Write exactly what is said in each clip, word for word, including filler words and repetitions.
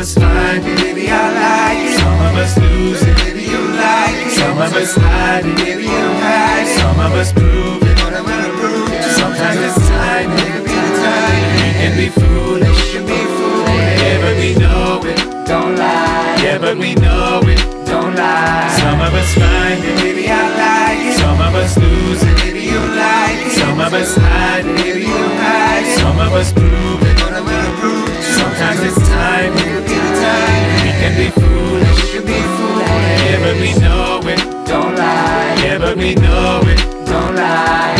us find it, baby, I like it. Some of us lose it, baby, you like it. Some of us hide it, baby, you hide it. Some of us prove it, but I'm gonna prove it. Sometimes it's time, baby, it's time. We can be foolish, we can be foolish. Yeah, but we know it, don't lie. Yeah, but we know it, don't lie. Some of us find it, baby, I like it. Some of us lose it, baby, you like it. Some of us hide it, baby, you hide it. Some of us prove it, but I'm gonna prove it. Sometimes it's time, baby, it's time. We can be foolish, we can be foolish. Yeah, but we know it, don't lie. Yeah, but we know it, don't lie.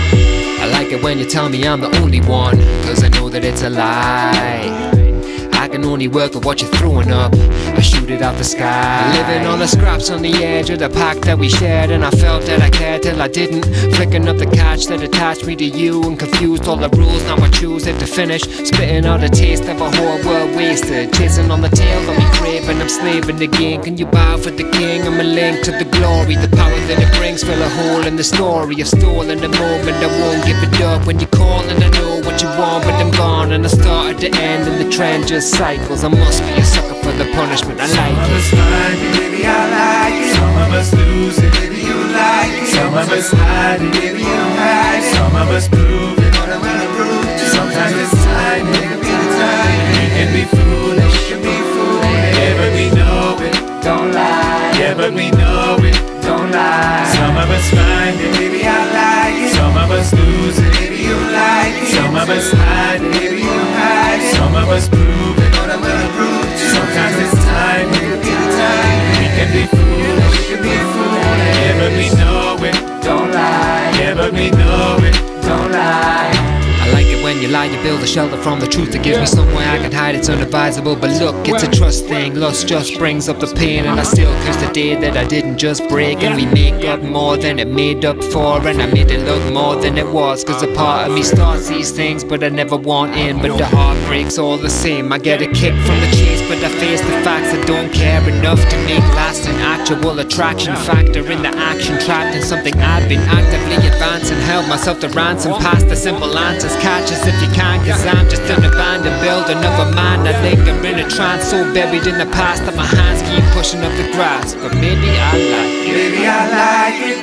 I like it when you tell me I'm the only one, cause I know that it's a lie. I can only work with what you're throwing up, I shoot it out the sky. Living on the scraps on the edge of the pack that we shared, and I felt that I cared till I didn't. Flicking up the catch that attached me to you, and confused all the rules, now I choose it to finish. Spitting out a taste of a whole world wasted. Chasing on the tail of me craving, I'm slaving again. Can you bow for the king? I'm a link to the glory. The power that it brings, fill a hole in the story. I've stolen the moment, I won't give it up. When you call and I know what you want, but I'm gone, and I start at the end, and the trend just cycles. I must be a sucker for the punishment, I like it. Some of us find it, baby, I like it. Some of us lose it, baby, you like it. Some of us hide it, baby, you hide it. Some of us prove it, but I'm gonna prove it. Sometimes it's time, baby, it's time. We can be foolish, we can be foolish. Yeah, but we know it, don't lie. Yeah, but we know it, don't lie. Some of us find it, baby, I like it. Some of us lose it, baby, you like it. Some of us hide it, baby, you hide it. Some of us prove it, but I'm gonna prove it. Sometimes it's time, it's time. We can be foolish, we can be foolish. Yeah, but we know it, don't lie. Yeah, but we know it, don't lie. I like it when you lie, you build a shelter from the truth that gives me somewhere I can hide, it's unadvisable. But look, it's a trust thing, lust just brings up the pain. And I still curse the day that I didn't just break. And we make up more than it made up for, and I made it look more than it was. Cause a part of me starts these things, but I never want in. But the heart breaks all the same. I get a kick from the chase, but I face the facts. I don't care enough to make lasting actual attraction. Factor in the action, trapped in something I've been actively advancing. Held myself to ransom past the simple answers. Catch us if you can, cause I'm just an abandoned builder of a mind. I linger in a trance, so buried in the past that my hands keep pushing up the grass. But maybe I like it. Maybe I like it.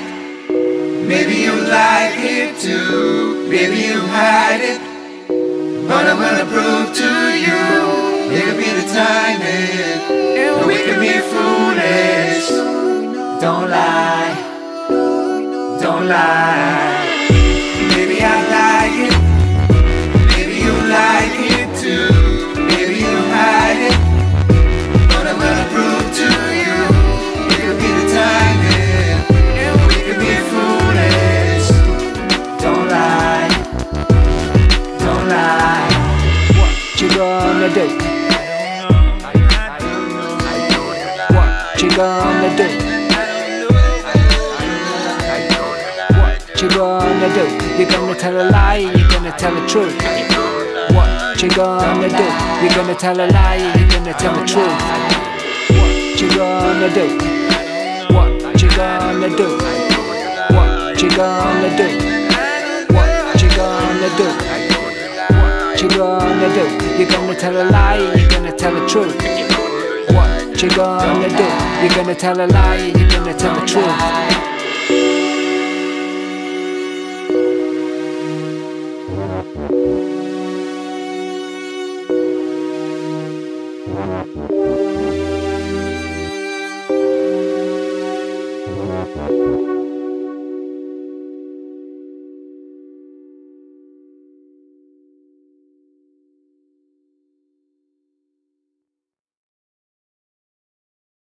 Maybe you like it too. Maybe you hide it, but I'm gonna prove to you it could be the timing, and we can be foolish. Don't lie, don't lie. Maybe I like it. Maybe you like it too. Maybe you hide it, but I'm gonna prove to you it could be the timing, and we can be foolish. Don't lie, don't lie. What you gonna do? What you gonna do? What you gonna do? You gonna tell a lie, you gonna tell the truth. What you gonna do? You gonna tell a lie, you gonna tell the truth. What you gonna do? What you gonna do? What you gonna do? What you gonna do? What you gonna do? You gonna tell a lie, you gonna tell the truth. What you gonna do? You gonna tell a lie, you gonna tell the truth. We'll be right back.